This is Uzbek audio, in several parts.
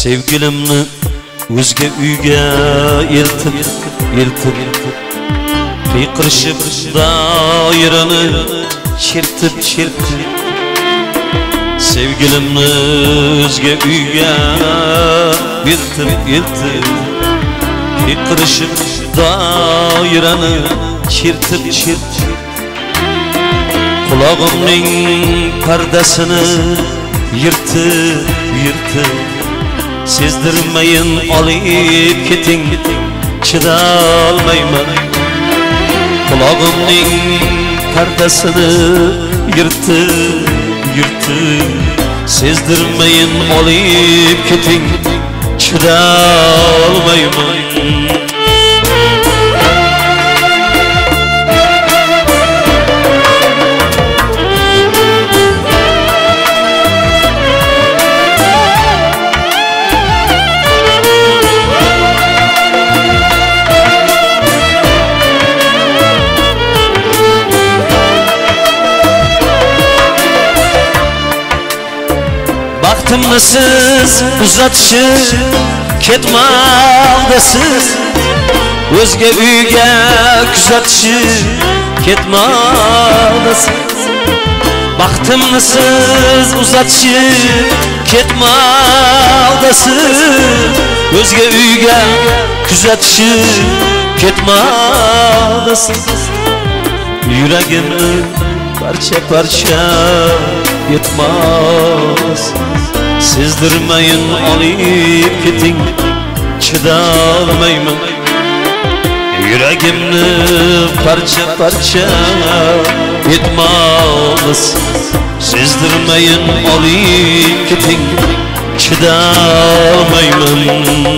Sevgilimni o'zga uyga eltib qiyqirishib doirani chertib Sevgilimni o'zga uyga eltib qiyqirishib doirani chertib Qulog'imning pardasini yirtib Sezdirmayin olib keting chidolmayman Qulog'imning pardasini yirtib Sezdirmayin olib keting chidolmayman Baxtimni siz uzatishib ketmoqdasiz O'zga uyga kuzatishib ketmoqdasiz Baxtimni siz uzatishib ketmoqdasiz O'zga uyga kuzatishib ketmoqdasiz Yuragimni parcha yetmez Sezdirmayin olib keting chidolmayman Yuragimni parcha yetmez Sezdirmayin olib keting chidolmayman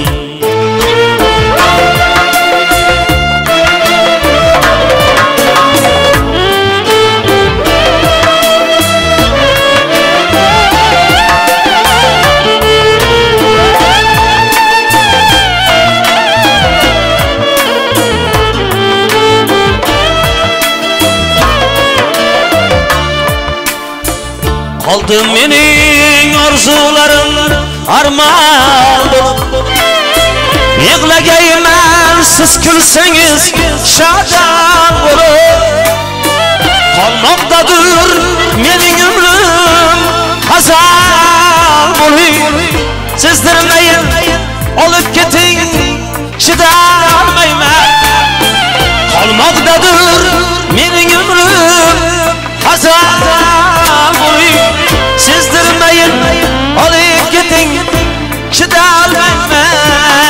Oldi mening orzularim armon bo'lib Yig'lagayman siz kulsangiz shodon bo'lib Qolmoqdadir mening umrim hazal bo'lib Sezdirmayin olib keting chidolmayman Qolmoqdadir mening umrim hazal bo'lib Sezdirmayin olib keting chidolmayman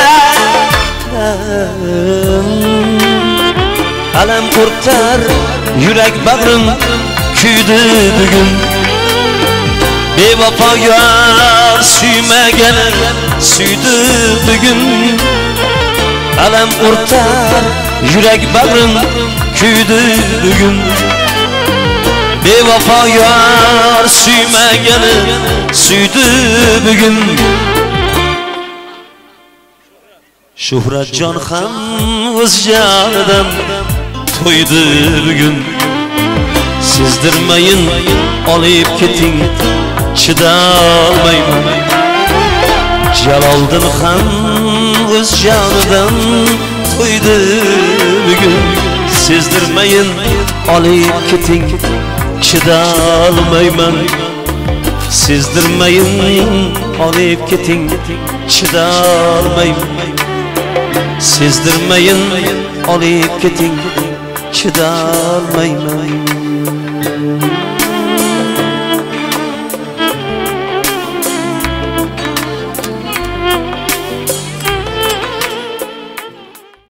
Alam o'rtar yurak bag'rim kuydi bugun Bevafo yor suymagan suydi bugun Alam o'rtar yurak bag'rim kuydi bugun Bevafo yor suymagani suydi bugun Shuhratjon ham o'z jonidan to'ydi bugun Sezdirmayin olib keting chidolmayman Jaloliddin ham o'z jonidan to'ydi bugun Sezdirmayin olib keting chidolmayman Sezdirmayin olib keting chidolmayman Sezdirmayin olib keting chidolmayman